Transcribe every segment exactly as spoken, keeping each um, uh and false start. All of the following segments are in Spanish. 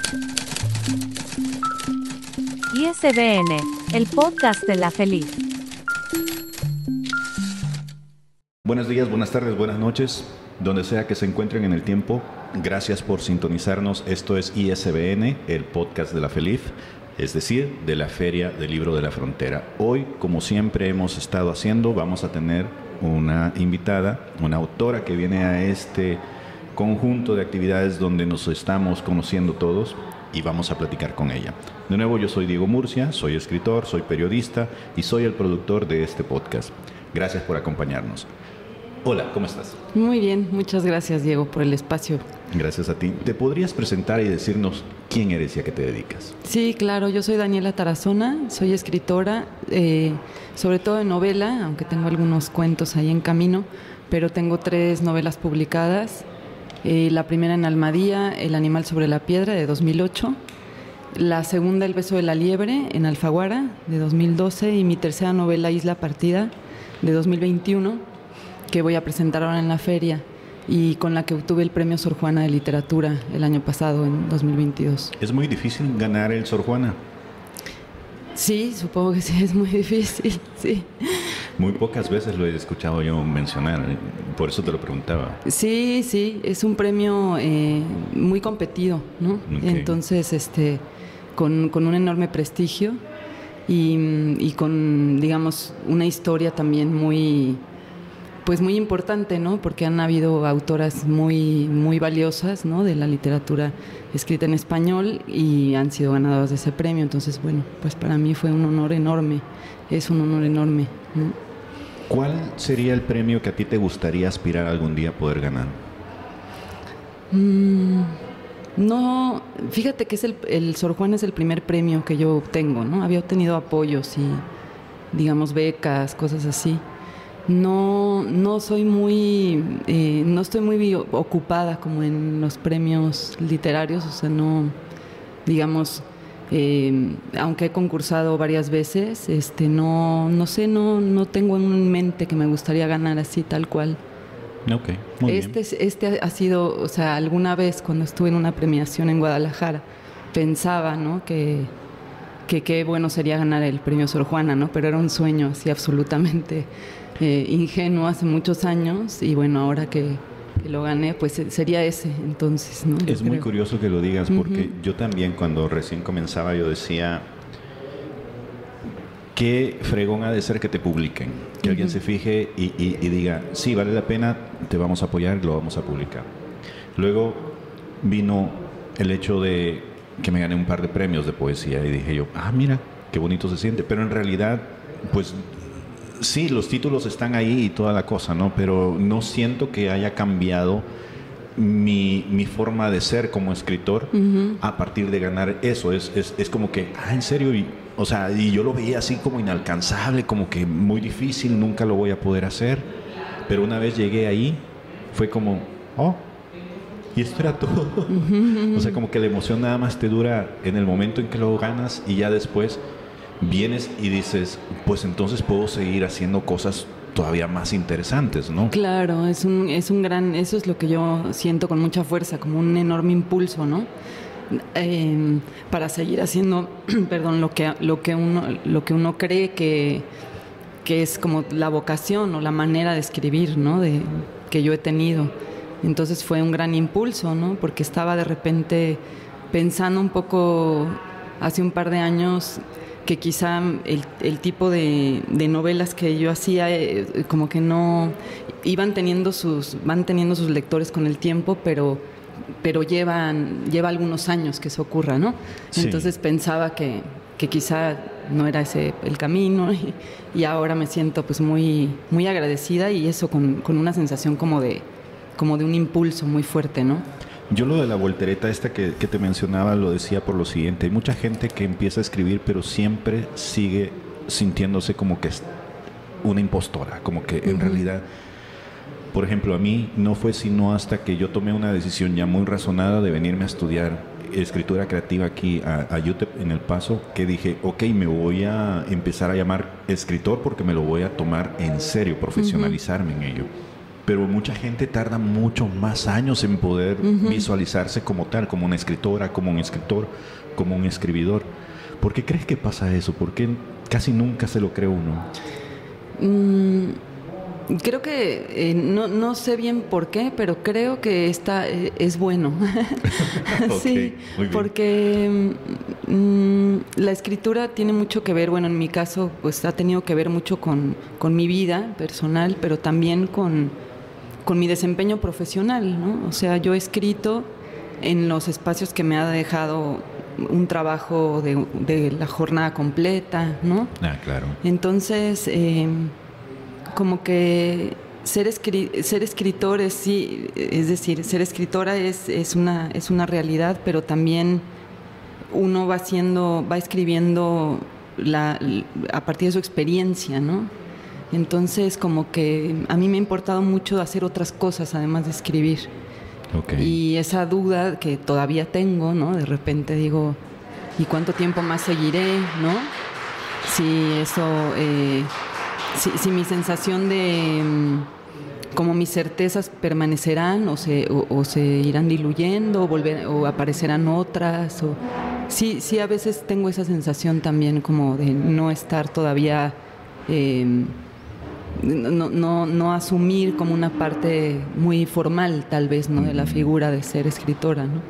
I S B N, el podcast de la Feliz. Buenos días, buenas tardes, buenas noches, donde sea que se encuentren en el tiempo. Gracias por sintonizarnos. Esto es I S B N, el podcast de la Feliz, es decir, de la Feria del Libro de la Frontera. Hoy, como siempre hemos estado haciendo, vamos a tener una invitada, una autora que viene a este conjunto de actividades donde nos estamos conociendo todos y vamos a platicar con ella. De nuevo, yo soy Diego Murcia, soy escritor, soy periodista y soy el productor de este podcast. Gracias por acompañarnos. Hola, ¿cómo estás? Muy bien, muchas gracias, Diego, por el espacio. Gracias a ti. ¿Te podrías presentar y decirnos quién eres y a qué te dedicas? Sí, claro, yo soy Daniela Tarazona, soy escritora, eh, sobre todo de novela, aunque tengo algunos cuentos ahí en camino, pero tengo tres novelas publicadas. Eh, la primera en Almadía, El animal sobre la piedra, de dos mil ocho. La segunda, El beso de la liebre, en Alfaguara, de dos mil doce. Y mi tercera novela, Isla partida, de dos mil veintiuno, que voy a presentar ahora en la feria y con la que obtuve el premio Sor Juana de Literatura el año pasado, en dos mil veintidós. ¿Es muy difícil ganar el Sor Juana? Sí, supongo que sí, es muy difícil, sí. Muy pocas veces lo he escuchado yo mencionar, por eso te lo preguntaba. Sí, sí, es un premio eh, muy competido, ¿no? Okay. Entonces, este, con, con un enorme prestigio y, y con, digamos, una historia también muy, pues muy importante, ¿no? Porque han habido autoras muy, muy valiosas, ¿no? De la literatura escrita en español y han sido ganadoras de ese premio. Entonces, bueno, pues para mí fue un honor enorme, es un honor enorme, ¿no? ¿Cuál sería el premio que a ti te gustaría aspirar algún día a poder ganar? Mm, no, fíjate que es el, el Sor Juana es el primer premio que yo obtengo, ¿no? Había obtenido apoyos y, digamos, becas, cosas así. No, no soy muy, eh, no estoy muy ocupada como en los premios literarios, o sea, no, digamos, eh, aunque he concursado varias veces, este, no, no sé, no, no tengo en mente que me gustaría ganar así tal cual. Okay, muy este, bien. este ha sido, o sea, alguna vez cuando estuve en una premiación en Guadalajara pensaba, ¿no? que que qué bueno sería ganar el premio Sor Juana, ¿no? Pero era un sueño así absolutamente eh, ingenuo hace muchos años y bueno, ahora que, que lo gané, pues sería ese entonces, ¿no? Yo es muy creo. curioso que lo digas porque Uh-huh. yo también cuando recién comenzaba yo decía, qué fregón ha de ser que te publiquen, que uh-huh. alguien se fije y, y, y diga, sí, vale la pena, te vamos a apoyar y lo vamos a publicar. Luego vino el hecho de que me gané un par de premios de poesía y dije yo, ah, mira, qué bonito se siente. Pero en realidad, pues sí, los títulos están ahí y toda la cosa, ¿no? Pero no siento que haya cambiado mi, mi forma de ser como escritor uh-huh. a partir de ganar eso. Es, es, es como que, ah, en serio, y, o sea, y yo lo veía así como inalcanzable, como que muy difícil, nunca lo voy a poder hacer. Pero una vez llegué ahí, fue como, oh, y esto era todo. Uh-huh. O sea, como que la emoción nada más te dura en el momento en que lo ganas y ya después vienes y dices, pues entonces puedo seguir haciendo cosas todavía más interesantes, ¿no? Claro, es un, es un gran, eso es lo que yo siento con mucha fuerza, como un enorme impulso, ¿no? Eh, para seguir haciendo, perdón, lo que, lo que uno, lo que uno cree que, que es como la vocación o la manera de escribir, ¿no? De, que yo he tenido. Entonces fue un gran impulso, ¿no? Porque estaba de repente pensando un poco hace un par de años que quizá el, el tipo de, de novelas que yo hacía eh, como que no iban teniendo sus van teniendo sus lectores con el tiempo, pero pero llevan lleva algunos años que eso ocurra, ¿no? Sí. Entonces pensaba que que quizá no era ese el camino y, y ahora me siento pues muy muy agradecida y eso con, con una sensación como de como de un impulso muy fuerte, ¿no? Yo lo de la voltereta esta que, que te mencionaba lo decía por lo siguiente. Hay mucha gente que empieza a escribir pero siempre sigue sintiéndose como que es una impostora, como que en uh-huh. realidad, por ejemplo, a mí no fue sino hasta que yo tomé una decisión ya muy razonada de venirme a estudiar escritura creativa aquí a, a U T E P en El Paso, que dije, ok, me voy a empezar a llamar escritor porque me lo voy a tomar en serio, profesionalizarme uh-huh. en ello. pero mucha gente tarda muchos más años en poder uh-huh. visualizarse como tal, como una escritora, como un escritor, como un escribidor. ¿Por qué crees que pasa eso? ¿Por qué casi nunca se lo cree uno? Mm, creo que, eh, no, no sé bien por qué, pero creo que esta eh, es bueno. Okay, sí, muy bien. porque mm, la escritura tiene mucho que ver, bueno, en mi caso, pues ha tenido que ver mucho con, con mi vida personal, pero también con, con mi desempeño profesional, ¿no? O sea, yo he escrito en los espacios que me ha dejado un trabajo de, de la jornada completa, ¿no? Ah, claro. Entonces, eh, como que ser, escri- ser escritor es, sí, es decir, ser escritora es, es, una, es una realidad, pero también uno va haciendo, va escribiendo la, a partir de su experiencia, ¿no? Entonces, como que a mí me ha importado mucho hacer otras cosas además de escribir. Okay. Y esa duda que todavía tengo, ¿no? De repente digo, ¿y cuánto tiempo más seguiré, no? Si eso, eh, si, si mi sensación de, como mis certezas permanecerán o se, o, o se irán diluyendo o, volver, o aparecerán otras. O, sí, sí, a veces tengo esa sensación también como de no estar todavía... Eh, No, no, no asumir como una parte muy formal, tal vez, ¿no? de la figura de ser escritora, ¿no?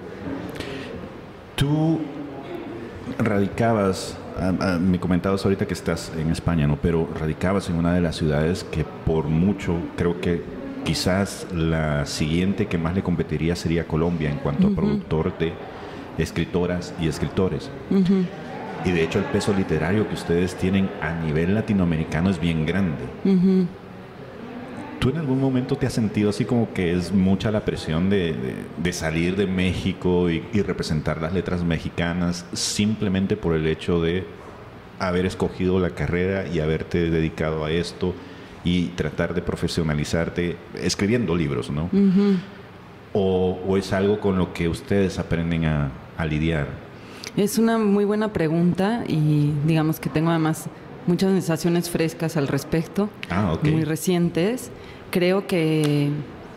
Tú radicabas, ah, ah, me comentabas ahorita que estás en España, ¿no? Pero radicabas en una de las ciudades que por mucho, creo que quizás la siguiente que más le competiría sería Colombia en cuanto uh-huh. a productor de escritoras y escritores. Uh-huh. Y de hecho el peso literario que ustedes tienen a nivel latinoamericano es bien grande. Uh-huh. ¿Tú en algún momento te has sentido así como que es mucha la presión de, de, de salir de México y, y representar las letras mexicanas simplemente por el hecho de haber escogido la carrera y haberte dedicado a esto y tratar de profesionalizarte escribiendo libros, ¿no? Uh-huh. o, ¿O es algo con lo que ustedes aprenden a, a lidiar? Es una muy buena pregunta y digamos que tengo además muchas sensaciones frescas al respecto, ah, okay. muy recientes. Creo que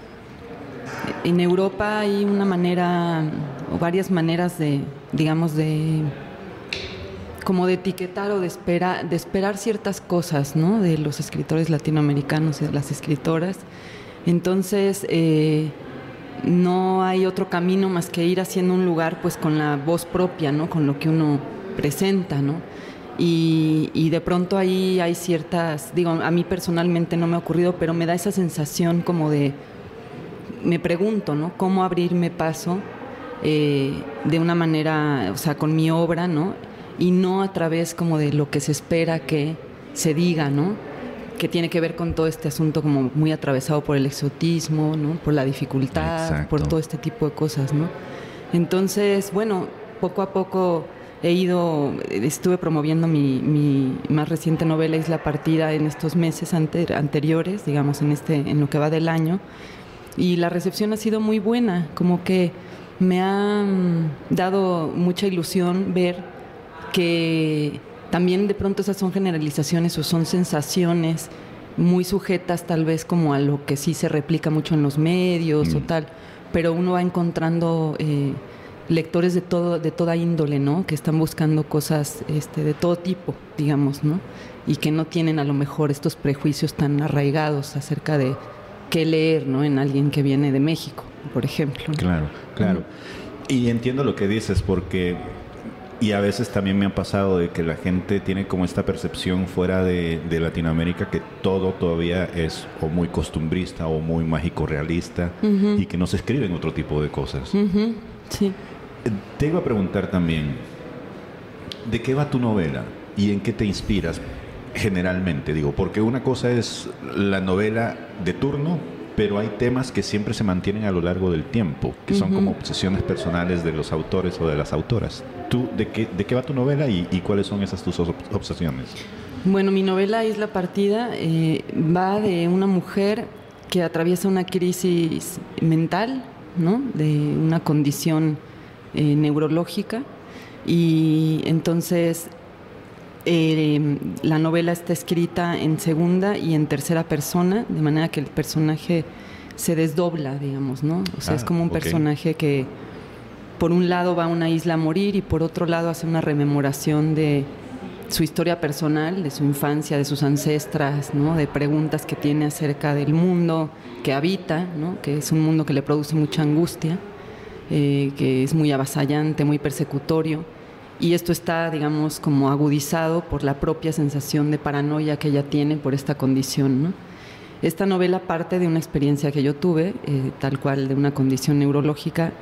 en Europa hay una manera o varias maneras de, digamos, de como de etiquetar o de esperar, de esperar ciertas cosas, ¿no? De los escritores latinoamericanos y de las escritoras. Entonces, eh, no hay otro camino más que ir haciendo un lugar pues con la voz propia, ¿no? Con lo que uno presenta, ¿no? Y, y de pronto ahí hay ciertas, digo, a mí personalmente no me ha ocurrido, pero me da esa sensación como de, me pregunto, ¿no? ¿Cómo abrirme paso eh, de una manera, o sea, con mi obra, ¿no? Y no a través como de lo que se espera que se diga, ¿no? Que tiene que ver con todo este asunto como muy atravesado por el exotismo, ¿no? Por la dificultad, exacto. por todo este tipo de cosas, ¿no? Entonces, bueno, poco a poco he ido, estuve promoviendo mi, mi más reciente novela Isla Partida en estos meses ante, anteriores, digamos, en, este, en lo que va del año, y la recepción ha sido muy buena, como que me ha dado mucha ilusión ver que también de pronto esas son generalizaciones o son sensaciones muy sujetas tal vez como a lo que sí se replica mucho en los medios mm. o tal, pero uno va encontrando eh, lectores de todo, de toda índole, ¿no? Que están buscando cosas este, de todo tipo, digamos, ¿no? Y que no tienen a lo mejor estos prejuicios tan arraigados acerca de qué leer, ¿no? En alguien que viene de México, por ejemplo, ¿no? Claro, claro. Mm. Y entiendo lo que dices porque... Y a veces también me ha pasado de que la gente tiene como esta percepción fuera de, de Latinoamérica que todo todavía es o muy costumbrista o muy mágico realista uh-huh. y que no se escriben otro tipo de cosas. Uh-huh. Sí. Te iba a preguntar también, ¿de qué va tu novela y en qué te inspiras generalmente? Digo, porque una cosa es la novela de turno, pero hay temas que siempre se mantienen a lo largo del tiempo, que son uh-huh. como obsesiones personales de los autores o de las autoras. ¿Tú, de qué, de qué va tu novela y, y cuáles son esas tus obsesiones? Bueno, mi novela Isla Partida eh, va de una mujer que atraviesa una crisis mental, ¿no? De una condición eh, neurológica, y entonces eh, la novela está escrita en segunda y en tercera persona, de manera que el personaje se desdobla, digamos, ¿no? O sea, Ah, es como un okay. personaje que por un lado va a una isla a morir y por otro lado hace una rememoración de su historia personal, de su infancia, de sus ancestras, ¿no? De preguntas que tiene acerca del mundo que habita, ¿no? Que es un mundo que le produce mucha angustia, eh, que es muy avasallante, muy persecutorio. Y esto está, digamos, como agudizado por la propia sensación de paranoia que ella tiene por esta condición, ¿no? Esta novela parte de una experiencia que yo tuve, eh, tal cual de una condición neurológica,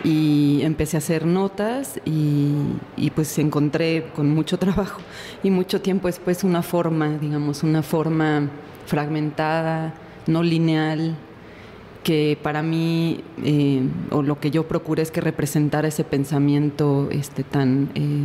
y empecé a hacer notas y, y pues encontré con mucho trabajo y mucho tiempo después una forma, digamos, una forma fragmentada, no lineal, que para mí, eh, o lo que yo procuré es que representara ese pensamiento este, tan eh,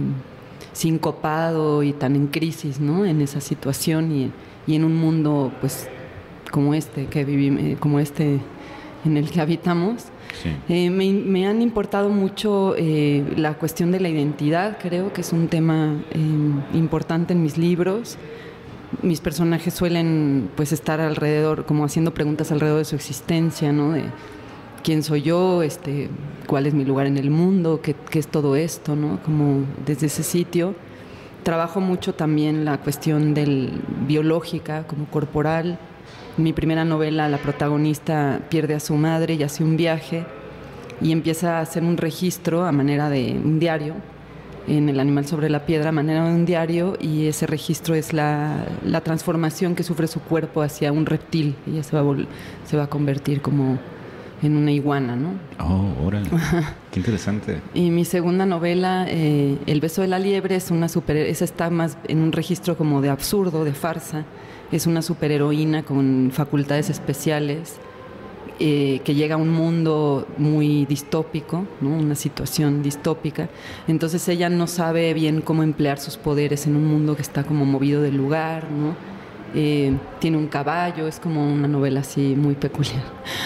sincopado y tan en crisis, ¿no? En esa situación y, y en un mundo pues como este que vivimos, como este en el que habitamos. Sí. Eh, me, me han importado mucho eh, la cuestión de la identidad, creo que es un tema eh, importante en mis libros. Mis personajes suelen pues estar alrededor, como haciendo preguntas alrededor de su existencia, ¿no? De quién soy yo, este, cuál es mi lugar en el mundo, qué, qué es todo esto, ¿no? Como desde ese sitio. Trabajo mucho también la cuestión del biológica, como corporal. En mi primera novela, la protagonista pierde a su madre y hace un viaje y empieza a hacer un registro a manera de un diario, en El animal sobre la piedra, a manera de un diario, y ese registro es la, la transformación que sufre su cuerpo hacia un reptil. Ella se va a, vol- se va a convertir como en una iguana, ¿no? Oh, órale. Qué interesante. Y mi segunda novela, eh, El beso de la liebre, es una super, esa está más en un registro como de absurdo, de farsa. Es una superheroína con facultades especiales eh, que llega a un mundo muy distópico, ¿no? Una situación distópica. Entonces ella no sabe bien cómo emplear sus poderes en un mundo que está como movido del lugar, ¿no? Eh, tiene un caballo, es como una novela así muy peculiar,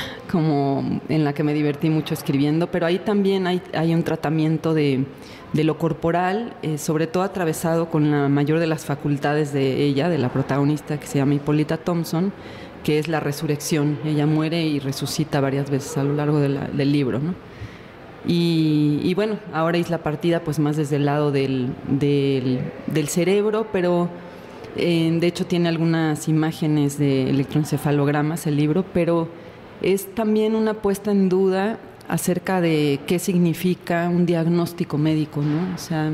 como en la que me divertí mucho escribiendo, pero ahí también hay, hay un tratamiento de, de lo corporal, eh, sobre todo atravesado con la mayor de las facultades de ella, de la protagonista, que se llama Hipólita Thompson, que es la resurrección. Ella muere y resucita varias veces a lo largo de la, del libro, ¿no? Y, y bueno, ahora Isla Partida, pues más desde el lado del, del, del cerebro, pero eh, de hecho tiene algunas imágenes de electroencefalogramas el libro, pero es también una puesta en duda acerca de qué significa un diagnóstico médico, ¿no? O sea,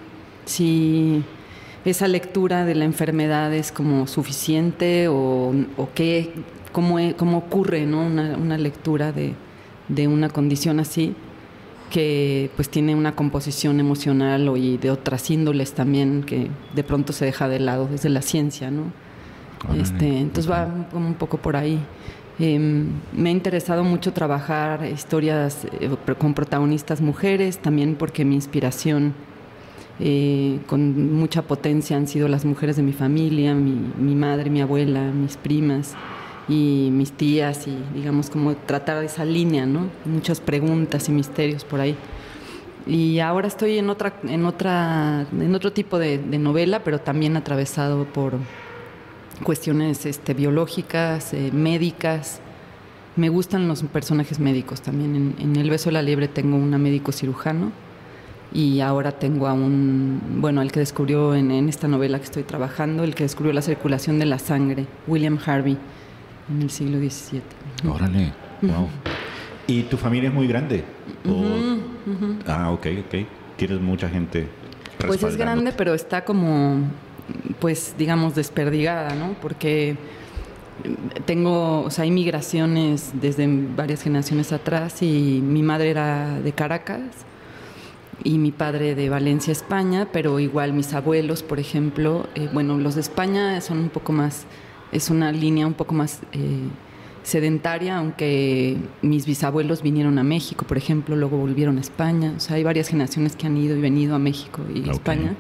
si esa lectura de la enfermedad es como suficiente o, o qué, cómo, cómo ocurre, ¿no? Una, una lectura de, de una condición así, que pues tiene una composición emocional o y de otras índoles también que de pronto se deja de lado desde la ciencia, ¿no? Órale, Este, entonces ok. va como un poco por ahí. Eh, me ha interesado mucho trabajar historias eh, con protagonistas mujeres, también porque mi inspiración eh, con mucha potencia han sido las mujeres de mi familia, mi, mi madre, mi abuela, mis primas y mis tías, y digamos como tratar esa línea, ¿no? Muchas preguntas y misterios por ahí. Y ahora estoy en otra, en otra, en otro tipo de, de novela, pero también atravesado por cuestiones este, biológicas, eh, médicas. Me gustan los personajes médicos también. En, en El beso de la liebre tengo un médico cirujano y ahora tengo a un, bueno, el que descubrió en, en esta novela que estoy trabajando, el que descubrió la circulación de la sangre, William Harvey, en el siglo diecisiete. Órale, wow. ¿Y tu familia es muy grande? ¿O- Ujú, ujú. Ah, ok, ok. ¿Tienes mucha gente Pues es grande, respaldándote? pero está como, pues digamos, desperdigada, ¿no? Porque tengo, o sea, hay migraciones desde varias generaciones atrás y mi madre era de Caracas y mi padre de Valencia, España, pero igual mis abuelos, por ejemplo, eh, bueno, los de España son un poco más, es una línea un poco más eh, sedentaria, aunque mis bisabuelos vinieron a México, por ejemplo, luego volvieron a España, o sea, hay varias generaciones que han ido y venido a México y Ok. España.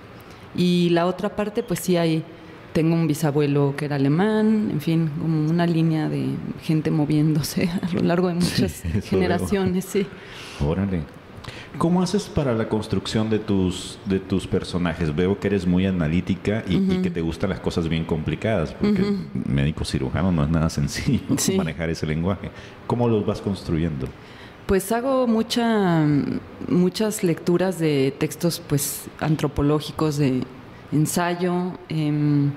Y la otra parte, pues sí hay, tengo un bisabuelo que era alemán, en fin, como una línea de gente moviéndose a lo largo de muchas Sí, eso generaciones, sí. Órale. ¿Cómo haces para la construcción de tus, de tus personajes? Veo que eres muy analítica y, uh-huh. y que te gustan las cosas bien complicadas, porque uh-huh. médico cirujano no es nada sencillo sí. manejar ese lenguaje. ¿Cómo los vas construyendo? Pues hago mucha, muchas lecturas de textos pues antropológicos, de ensayo. Eh,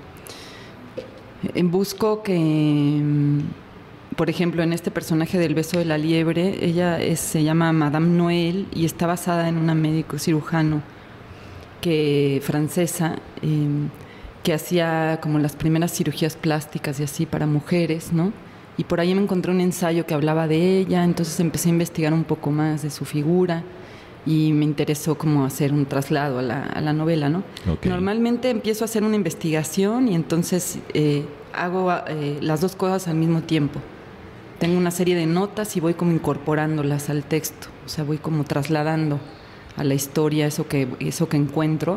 busco que, por ejemplo, en este personaje del beso de la liebre, ella es, se llama Madame Noël y está basada en una médico cirujano que, francesa eh, que hacía como las primeras cirugías plásticas y así para mujeres, ¿no? Y por ahí me encontré un ensayo que hablaba de ella, entonces empecé a investigar un poco más de su figura y me interesó como hacer un traslado a la, a la novela, ¿no? Okay. Normalmente empiezo a hacer una investigación y entonces eh, hago eh, las dos cosas al mismo tiempo. Tengo una serie de notas y voy como incorporándolas al texto, o sea, voy como trasladando a la historia eso que, eso que encuentro,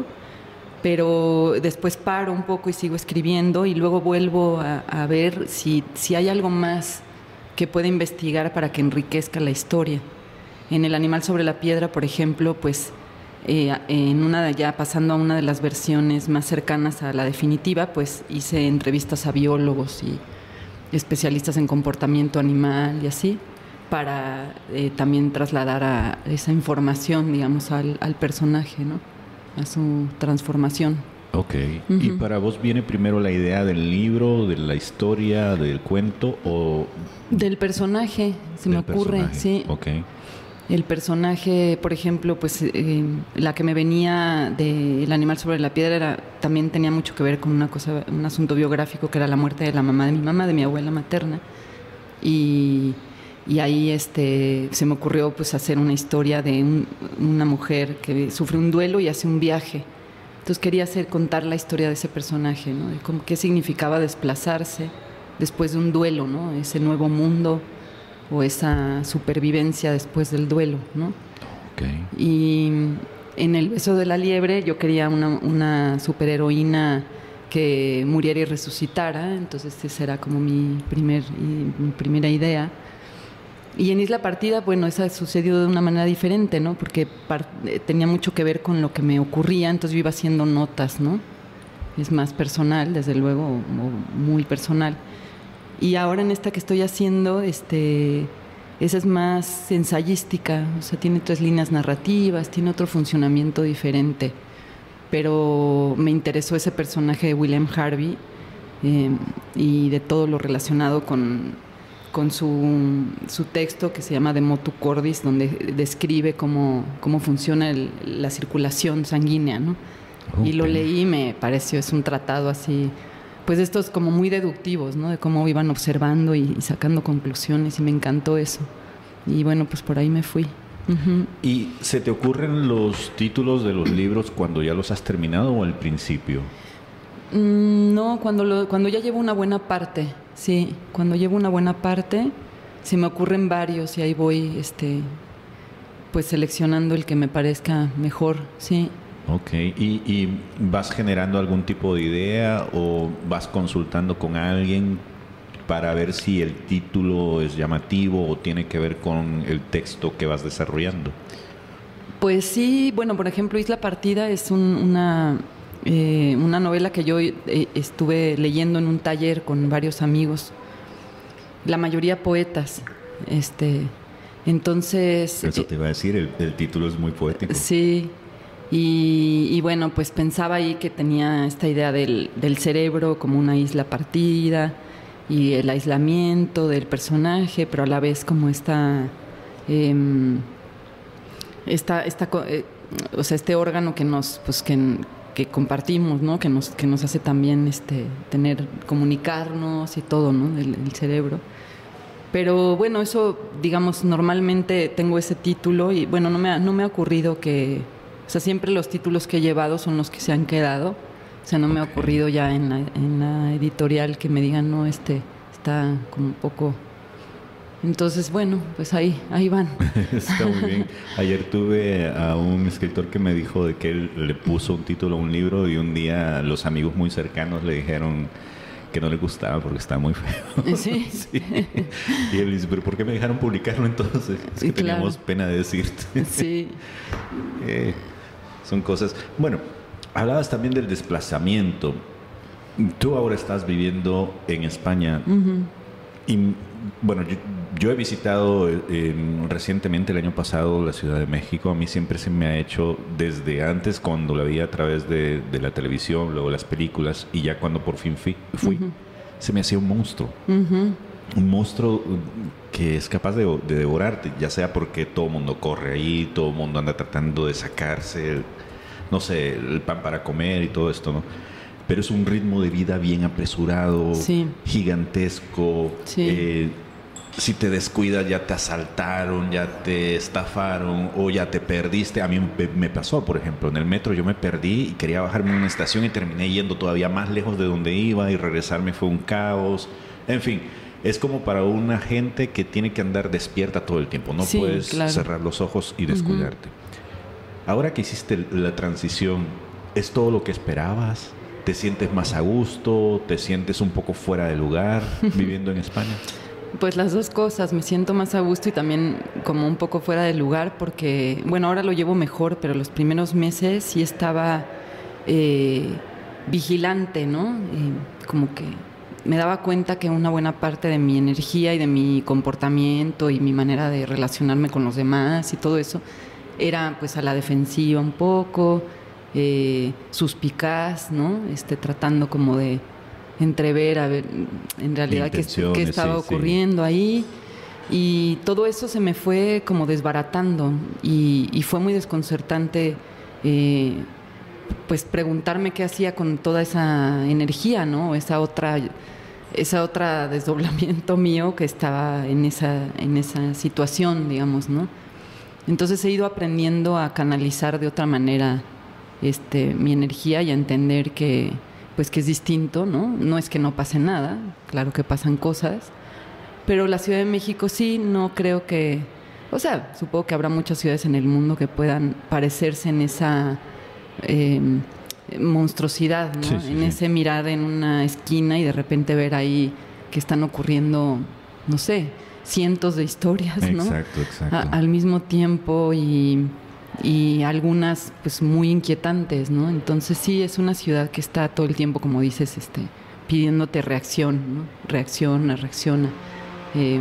pero después paro un poco y sigo escribiendo y luego vuelvo a, a ver si, si hay algo más que pueda investigar para que enriquezca la historia. En El animal sobre la piedra, por ejemplo, pues eh, en una de ya pasando a una de las versiones más cercanas a la definitiva, pues hice entrevistas a biólogos y especialistas en comportamiento animal y así, para eh, también trasladar a esa información, digamos, al, al personaje, ¿no? A su transformación. Ok. Uh-huh. ¿Y para vos viene primero la idea del libro, de la historia, del cuento o...? Del personaje, se me ocurre, personaje. Sí. Ok. El personaje, por ejemplo, pues eh, la que me venía de El animal sobre la piedra era, también tenía mucho que ver con una cosa, un asunto biográfico que era la muerte de la mamá de mi mamá, de mi abuela materna. Y... Y ahí este, se me ocurrió pues hacer una historia de un, una mujer que sufre un duelo y hace un viaje. Entonces quería hacer, contar la historia de ese personaje, ¿no? De cómo, qué significaba desplazarse después de un duelo, ¿no? Ese nuevo mundo o esa supervivencia después del duelo, ¿no? Okay. Y en El beso de la liebre yo quería una, una superheroína que muriera y resucitara, entonces esa era como mi, primer, mi primera idea. Y en Isla Partida, bueno, esa sucedió de una manera diferente, ¿no? Porque par- tenía mucho que ver con lo que me ocurría, entonces yo iba haciendo notas, ¿no? Es más personal, desde luego, muy personal. Y ahora en esta que estoy haciendo, este, esa es más ensayística, o sea, tiene tres líneas narrativas, tiene otro funcionamiento diferente. Pero me interesó ese personaje de William Harvey eh, y de todo lo relacionado con... con su, su texto que se llama De Motu Cordis, donde describe cómo, cómo funciona el, la circulación sanguínea, ¿no? Okay. Y lo leí y me pareció, es un tratado así, pues estos como muy deductivos, ¿no? De cómo iban observando y, y sacando conclusiones, y me encantó eso. Y bueno, pues por ahí me fui. Uh-huh. ¿Y se te ocurren los títulos de los libros cuando ya los has terminado o al principio? Mm, no, cuando, lo, cuando ya llevo una buena parte. Sí, cuando llevo una buena parte, se me ocurren varios y ahí voy, este, pues seleccionando el que me parezca mejor, sí. Ok, ¿Y, ¿y vas generando algún tipo de idea o vas consultando con alguien para ver si el título es llamativo o tiene que ver con el texto que vas desarrollando? Pues sí, bueno, por ejemplo, Isla Partida es un, una... Eh, una novela que yo eh, estuve leyendo en un taller con varios amigos, la mayoría poetas, este, entonces... Eso te iba a decir, el, el título es muy poético. Sí, y, y bueno, pues pensaba ahí que tenía esta idea del, del cerebro como una isla partida y el aislamiento del personaje, pero a la vez como esta... Eh, esta, esta eh, o sea, este órgano que nos... pues que que compartimos, ¿no? Que nos que nos hace también este tener comunicarnos y todo, ¿no? El, el cerebro. Pero bueno, eso, digamos, normalmente tengo ese título y bueno, no me ha, no me ha ocurrido que, o sea, siempre los títulos que he llevado son los que se han quedado. O sea, no me ha ocurrido ya en la, en la editorial que me digan, no, este está como un poco. Entonces, bueno, pues ahí, ahí van. Está muy bien. Ayer tuve a un escritor que me dijo de que él le puso un título a un libro y un día los amigos muy cercanos le dijeron que no le gustaba porque estaba muy feo. Sí. Sí. Y él dice, pero ¿por qué me dejaron publicarlo entonces? Es que Claro. teníamos pena de decirte. Sí. Eh, son cosas... Bueno, hablabas también del desplazamiento. Tú ahora estás viviendo en España. Uh-huh. Y bueno, yo, yo he visitado eh, recientemente, el año pasado, la Ciudad de México. A mí siempre se me ha hecho, desde antes, cuando la vi a través de, de la televisión, luego las películas, y ya cuando por fin fui, fui Uh-huh. se me hacía un monstruo. Uh-huh. Un monstruo que es capaz de, de devorarte, ya sea porque todo el mundo corre ahí, todo el mundo anda tratando de sacarse, el, no sé, el pan para comer y todo esto, ¿no? Pero es un ritmo de vida bien apresurado, Sí. gigantesco. Sí. Eh, si te descuidas ya te asaltaron, ya te estafaron o ya te perdiste. A mí me, me pasó, por ejemplo, en el metro yo me perdí y quería bajarme en una estación y terminé yendo todavía más lejos de donde iba y regresarme fue un caos. En fin, es como para una gente que tiene que andar despierta todo el tiempo. No Sí, puedes claro. cerrar los ojos y descuidarte. Uh-huh. Ahora que hiciste la transición, ¿es todo lo que esperabas? ¿Te sientes más a gusto? ¿Te sientes un poco fuera de lugar viviendo en España? Pues las dos cosas, me siento más a gusto y también como un poco fuera de lugar porque, bueno, ahora lo llevo mejor, pero los primeros meses sí estaba eh, vigilante, ¿no? Eh, como que me daba cuenta que una buena parte de mi energía y de mi comportamiento y mi manera de relacionarme con los demás y todo eso era pues a la defensiva un poco, eh, suspicaz, ¿no? Este, tratando como de entrever a ver en realidad qué, qué estaba sí, ocurriendo sí. ahí, y todo eso se me fue como desbaratando y, y fue muy desconcertante eh, pues preguntarme qué hacía con toda esa energía, ¿no? Esa otra esa otra desdoblamiento mío que estaba en esa en esa situación, digamos, ¿no? Entonces he ido aprendiendo a canalizar de otra manera este mi energía y a entender que pues que es distinto, ¿no? No es que no pase nada, claro que pasan cosas, pero la Ciudad de México sí, no creo que... O sea, supongo que habrá muchas ciudades en el mundo que puedan parecerse en esa eh, monstruosidad, ¿no? Sí, sí, en sí. ese mirar en una esquina y de repente ver ahí que están ocurriendo, no sé, cientos de historias, ¿no? Exacto, exacto. A, al mismo tiempo y... y algunas pues muy inquietantes, ¿no? Entonces sí, es una ciudad que está todo el tiempo, como dices, este, pidiéndote reacción, ¿no? Reacciona, reacciona. Eh,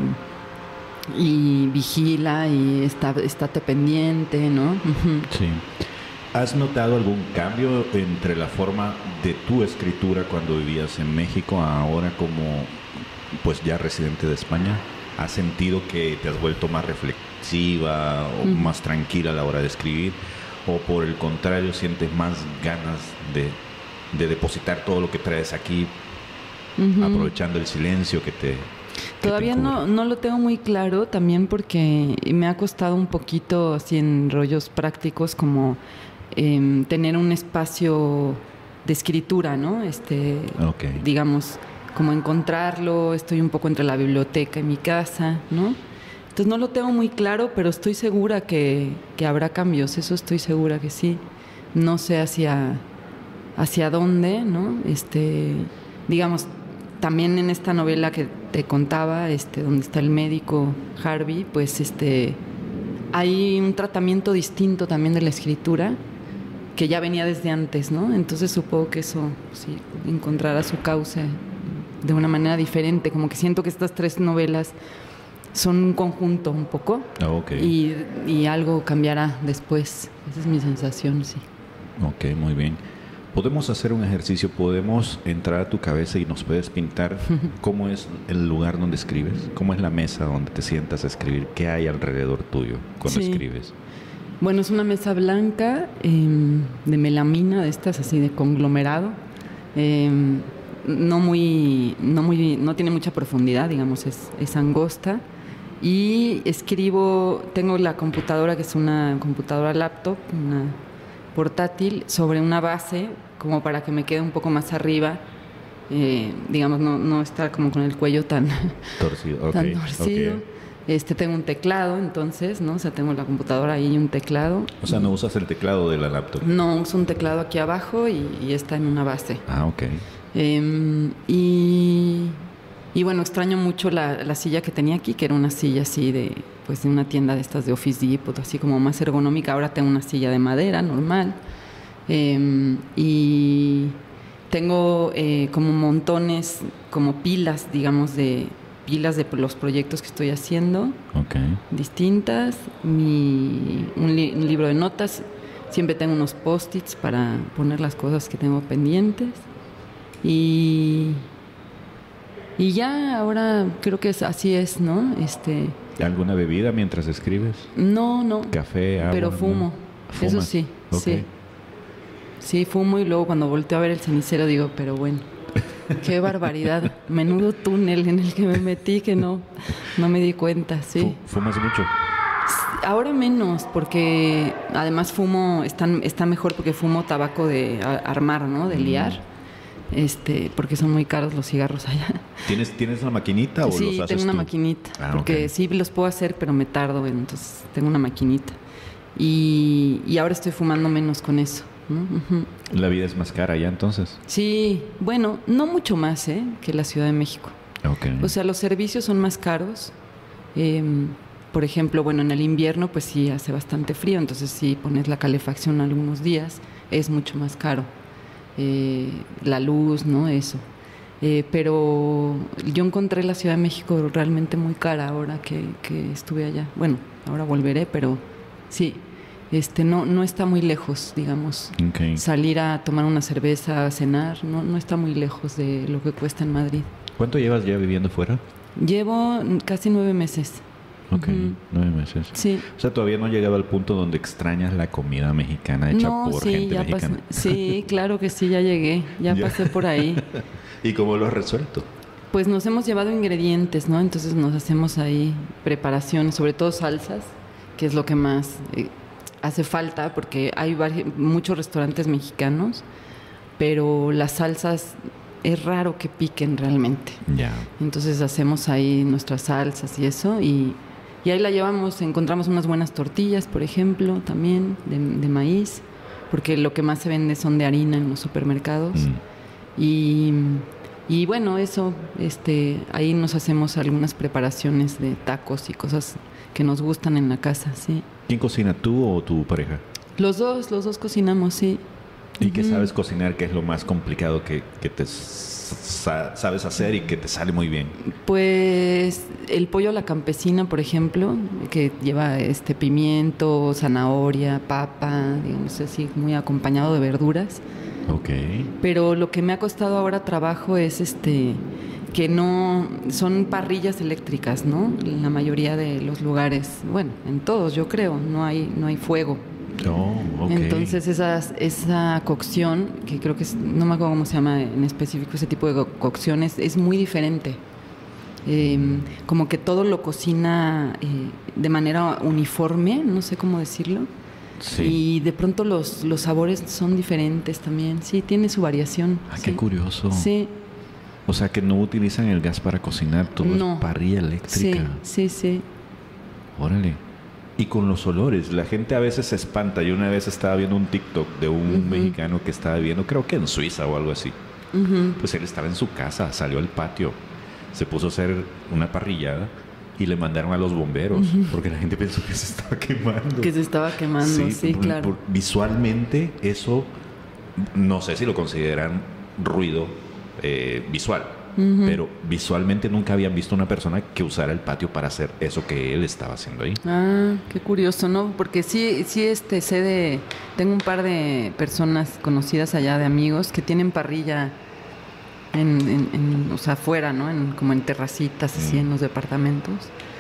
y vigila y está, estate pendiente, ¿no? Uh-huh. Sí. ¿Has notado algún cambio entre la forma de tu escritura cuando vivías en México a ahora como pues ya residente de España? ¿Has sentido que te has vuelto más reflexiva o uh-huh. más tranquila a la hora de escribir? ¿O por el contrario sientes más ganas de, de depositar todo lo que traes aquí, uh-huh. aprovechando el silencio que te... que Todavía te no, no lo tengo muy claro, también porque me ha costado un poquito así en rollos prácticos como eh, tener un espacio de escritura, ¿no? Este, okay. digamos... como encontrarlo, estoy un poco entre la biblioteca y mi casa, ¿no? Entonces no lo tengo muy claro, pero estoy segura que, que habrá cambios, eso estoy segura que sí. No sé hacia, hacia dónde, ¿no? Este, digamos, también en esta novela que te contaba, este, donde está el médico Harvey, pues este, hay un tratamiento distinto también de la escritura, que ya venía desde antes, ¿no? Entonces supongo que eso sí encontrará su causa de una manera diferente, como que siento que estas tres novelas son un conjunto un poco. Oh, okay. y, y algo cambiará después, esa es mi sensación, sí. Ok, muy bien. Podemos hacer un ejercicio, podemos entrar a tu cabeza y nos puedes pintar cómo es el lugar donde escribes, cómo es la mesa donde te sientas a escribir, qué hay alrededor tuyo cuando sí. escribes. Bueno, es una mesa blanca eh, de melamina, de estas así de conglomerado, eh, no muy, no muy, no tiene mucha profundidad, digamos, es, es angosta. Y escribo, tengo la computadora, que es una computadora laptop, una portátil, sobre una base, como para que me quede un poco más arriba, eh, digamos, no, no estar como con el cuello tan torcido. tan Okay, torcido. Okay. Este, tengo un teclado, entonces, ¿no? O sea, tengo la computadora ahí y un teclado. O sea, ¿no usas el teclado de la laptop? No, uso un teclado aquí abajo y, y está en una base. Ah, ok. Eh, y, y bueno, extraño mucho la, la silla que tenía aquí, que era una silla así de, pues de una tienda de estas de Office Depot, así como más ergonómica. Ahora tengo una silla de madera normal. Eh, y tengo eh, como montones, como pilas, digamos, de pilas de los proyectos que estoy haciendo, okay. distintas, mi, un, li, un libro de notas, siempre tengo unos post-its para poner las cosas que tengo pendientes y, y ya ahora creo que es, así es, ¿no? Este, ¿Alguna bebida mientras escribes? no, no. ¿Café, agua? Pero fumo, ¿no? Eso sí, okay. sí. Sí, fumo y luego cuando volteo a ver el cenicero digo, pero bueno, qué barbaridad, menudo túnel en el que me metí que no, no me di cuenta, sí. ¿Fumas mucho? Ahora menos, porque además fumo, está, está mejor porque fumo tabaco de armar, ¿no? De liar, mm. este, porque son muy caros los cigarros allá. ¿Tienes, ¿tienes una maquinita o sí, los haces tú? Sí, tengo una maquinita, ah, porque okay. sí los puedo hacer, pero me tardo, entonces tengo una maquinita. Y, y ahora estoy fumando menos con eso. ¿No? Uh-huh. ¿La vida es más cara ya entonces? Sí, bueno, no mucho más ¿eh? que la Ciudad de México. Okay. O sea, los servicios son más caros. Eh, por ejemplo, bueno, en el invierno pues sí hace bastante frío, entonces si pones la calefacción algunos días es mucho más caro. Eh, la luz, ¿no? Eso. Eh, pero yo encontré la Ciudad de México realmente muy cara ahora que, que estuve allá. Bueno, ahora volveré, pero sí. Este, no, no está muy lejos, digamos. Okay. Salir a tomar una cerveza, a cenar, no, no está muy lejos de lo que cuesta en Madrid. ¿Cuánto llevas ya viviendo fuera? Llevo casi nueve meses. Ok, uh-huh. nueve meses. Sí. O sea, todavía no has llegado al punto donde extrañas la comida mexicana hecha no, por sí, gente ya mexicana. Pasé, sí, claro que sí, ya llegué, ya, ya pasé por ahí. ¿Y cómo lo has resuelto? Pues nos hemos llevado ingredientes, ¿no? Entonces nos hacemos ahí preparaciones, sobre todo salsas, que es lo que más... Eh, hace falta porque hay varios, muchos restaurantes mexicanos, pero las salsas es raro que piquen realmente. Ya. Entonces hacemos ahí nuestras salsas y eso, y, y ahí la llevamos, encontramos unas buenas tortillas, por ejemplo, también de, de maíz, porque lo que más se vende son de harina en los supermercados. Mm. Y, y bueno, eso, este, ahí nos hacemos algunas preparaciones de tacos y cosas que nos gustan en la casa, sí. ¿Quién cocina, tú o tu pareja? Los dos, los dos cocinamos, sí. ¿Y qué uh-huh. sabes cocinar? ¿Qué es lo más complicado que, que te sa- sabes hacer y que te sale muy bien? Pues el pollo a la campesina, por ejemplo, que lleva este pimiento, zanahoria, papa, digamos así, muy acompañado de verduras. Okay. Pero lo que me ha costado ahora trabajo es este que no son parrillas eléctricas, ¿no? En la mayoría de los lugares, bueno, en todos yo creo, no hay no hay fuego. Oh, okay. Entonces esa, esa cocción, que creo que es, no me acuerdo cómo se llama en específico ese tipo de cocción, es, es muy diferente. Eh, como que todo lo cocina eh, de manera uniforme, no sé cómo decirlo. Sí. Y de pronto los, los sabores son diferentes también. Sí, tiene su variación. Ah, sí. Qué curioso. Sí. O sea, que no utilizan el gas para cocinar, todo no. es parrilla eléctrica. Sí, sí, sí. Órale. Y con los olores, la gente a veces se espanta. Yo una vez estaba viendo un TikTok de un uh-huh. mexicano que estaba viviendo, creo que en Suiza o algo así. Uh-huh. Pues él estaba en su casa, salió al patio, se puso a hacer una parrillada y le mandaron a los bomberos uh-huh. porque la gente pensó que se estaba quemando. Que se estaba quemando, sí, sí por, claro. Por, visualmente eso, no sé si lo consideran ruido eh, visual. Uh-huh. Pero visualmente nunca habían visto una persona que usara el patio para hacer eso que él estaba haciendo ahí. Ah, qué curioso, ¿no? Porque sí, sí este, sé de... Tengo un par de personas conocidas allá, de amigos, que tienen parrilla en, en, en o sea, afuera, ¿no? En, como en terracitas, así, mm. en los departamentos.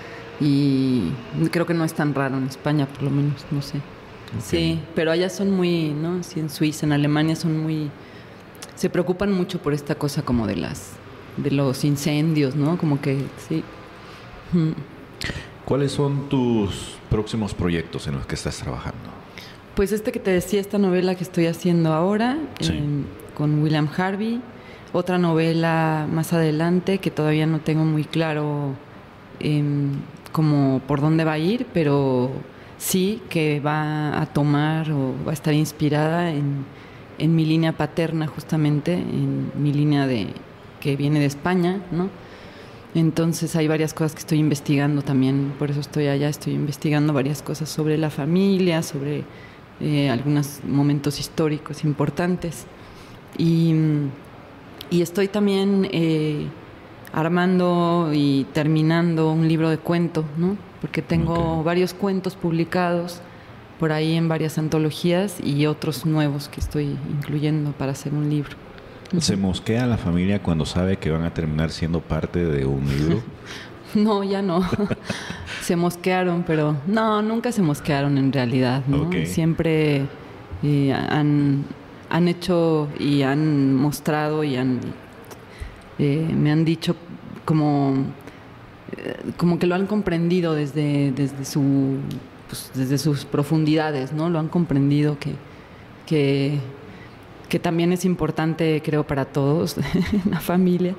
Y creo que no es tan raro en España, por lo menos, no sé. Okay. Sí, pero allá son muy, ¿no? Sí, en Suiza, en Alemania son muy... Se preocupan mucho por esta cosa como de las... de los incendios, ¿no? Como que sí. ¿Cuáles son tus próximos proyectos en los que estás trabajando? Pues este que te decía, esta novela que estoy haciendo ahora, sí. eh, con William Harvey. Otra novela más adelante que todavía no tengo muy claro eh, como por dónde va a ir, pero sí que va a tomar o va a estar inspirada en, en mi línea paterna justamente, en mi línea de que viene de España, ¿no? Entonces hay varias cosas que estoy investigando también, por eso estoy allá, estoy investigando varias cosas sobre la familia, sobre eh, algunos momentos históricos importantes. Y, y estoy también eh, armando y terminando un libro de cuento, ¿no? Porque tengo okay. varios cuentos publicados por ahí en varias antologías y otros nuevos que estoy incluyendo para hacer un libro. ¿Se mosquea la familia cuando sabe que van a terminar siendo parte de un libro? No, ya no. Se mosquearon, pero no, nunca se mosquearon en realidad, ¿no? Okay. Siempre eh, han, han hecho y han mostrado y han eh, me han dicho como, eh, como que lo han comprendido desde, desde, su, pues, desde sus profundidades, ¿no? Lo han comprendido que... que que también es importante, creo, para todos en la familia,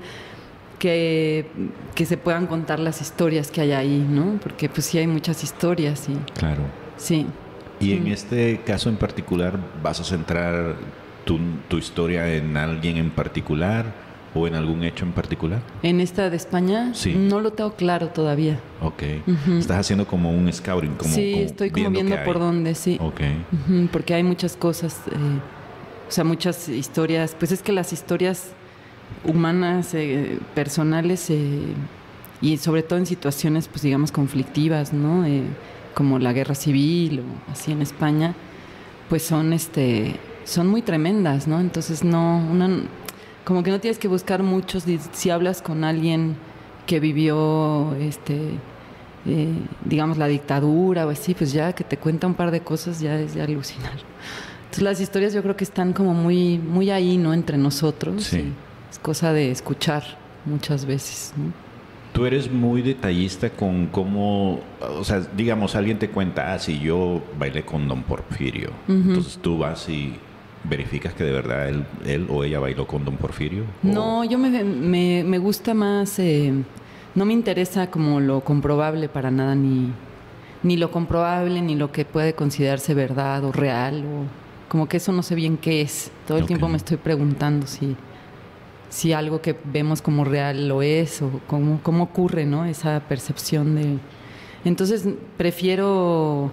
que, que se puedan contar las historias que hay ahí, ¿no? Porque pues sí hay muchas historias. Y, claro. Sí. Y en este caso en particular, ¿vas a centrar tu, tu historia en alguien en particular o en algún hecho en particular? En esta de España, sí. No lo tengo claro todavía. Ok. Uh-huh. Estás haciendo como un scouting, como Sí, como estoy como viendo, viendo por dónde, sí. Ok. Uh-huh, porque hay muchas cosas... Eh, O sea, muchas historias, pues es que las historias humanas, eh, personales, eh, y sobre todo en situaciones, pues digamos, conflictivas, ¿no? Eh, como la guerra civil o así en España, pues son, este, son muy tremendas, ¿no? Entonces, no, una, como que no tienes que buscar muchos, si hablas con alguien que vivió, este, eh, digamos, la dictadura o así, pues ya que te cuenta un par de cosas ya es de alucinar. Entonces, las historias yo creo que están como muy, muy ahí, ¿no? Entre nosotros. Sí. Es cosa de escuchar muchas veces, ¿no? Tú eres muy detallista con cómo, o sea, digamos, alguien te cuenta, ah, sí, yo bailé con Don Porfirio. Uh-huh. Entonces tú vas y verificas que de verdad él, él o ella bailó con Don Porfirio. No, ¿o? yo me, me, me gusta más, eh, no me interesa como lo comprobable para nada, ni, ni lo comprobable, ni lo que puede considerarse verdad o real, o como que eso no sé bien qué es. Todo el okay. tiempo me estoy preguntando si, si algo que vemos como real lo es o cómo, cómo ocurre, ¿no? Esa percepción de... Entonces prefiero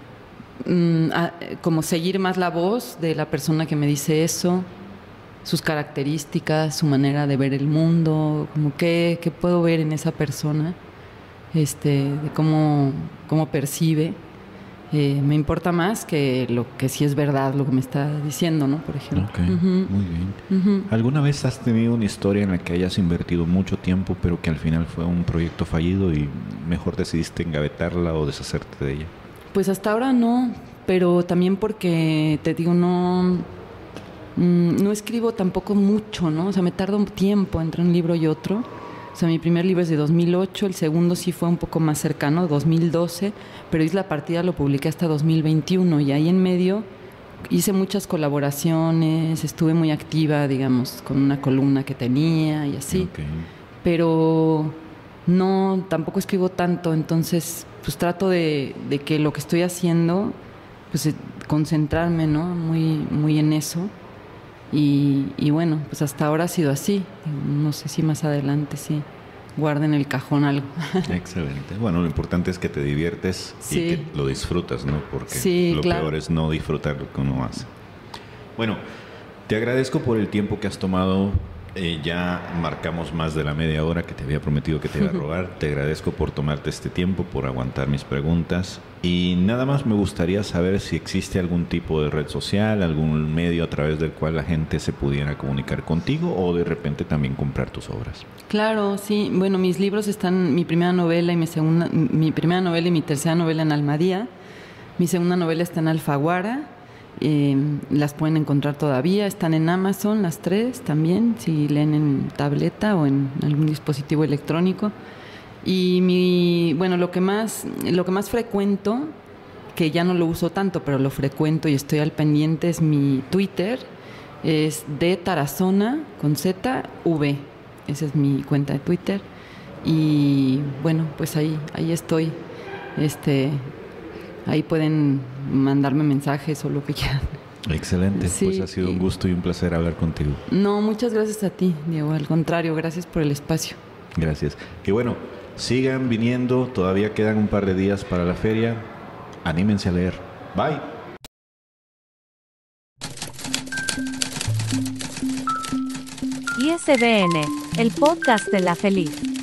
mm, a, como seguir más la voz de la persona que me dice eso, sus características, su manera de ver el mundo, como qué, qué puedo ver en esa persona, este, de cómo, cómo percibe. Eh, me importa más que lo que sí es verdad, lo que me está diciendo, ¿no? Por ejemplo. Okay, uh-huh. Muy bien. Uh-huh. ¿Alguna vez has tenido una historia en la que hayas invertido mucho tiempo, pero que al final fue un proyecto fallido y mejor decidiste engavetarla o deshacerte de ella? Pues hasta ahora no, pero también porque, te digo, no, mmm, no escribo tampoco mucho, ¿no? O sea, me tarda un tiempo entre un libro y otro. O sea, mi primer libro es de dos mil ocho, el segundo sí fue un poco más cercano, dos mil doce, pero Isla Partida lo publiqué hasta dos mil veintiuno y ahí en medio hice muchas colaboraciones, estuve muy activa, digamos, con una columna que tenía y así, okay. Pero no, tampoco escribo tanto, entonces pues trato de, de que lo que estoy haciendo, pues concentrarme, ¿no? Muy, muy en eso. Y, y bueno, pues hasta ahora ha sido así. No sé si más adelante sí guarden en el cajón algo. Excelente. Bueno, lo importante es que te diviertes sí. y que lo disfrutas, ¿no? Porque sí, lo claro. peor es no disfrutar lo que uno hace. Bueno, te agradezco por el tiempo que has tomado. Eh, ya marcamos más de la media hora que te había prometido que te iba a robar. Te agradezco por tomarte este tiempo, por aguantar mis preguntas. Y nada más me gustaría saber si existe algún tipo de red social, algún medio a través del cual la gente se pudiera comunicar contigo o de repente también comprar tus obras. Claro, sí. Bueno, mis libros están, mi primera novela y mi segunda, mi primera novela y mi tercera novela en Almadía. Mi segunda novela está en Alfaguara. Eh, las pueden encontrar todavía, están en Amazon las tres también, si leen en tableta o en algún dispositivo electrónico. Y mi, bueno, lo que más, lo que más frecuento, que ya no lo uso tanto, pero lo frecuento y estoy al pendiente, es mi Twitter, es de Tarazona con Z V, esa es mi cuenta de Twitter. Y bueno, pues ahí, ahí estoy, este... Ahí pueden mandarme mensajes o lo que quieran. Excelente, Sí, pues ha sido un gusto y un placer hablar contigo. No, muchas gracias a ti, Diego. Al contrario, gracias por el espacio. Gracias. Y bueno, sigan viniendo, todavía quedan un par de días para la feria. Anímense a leer. Bye. I S B N, el podcast de la Feliz.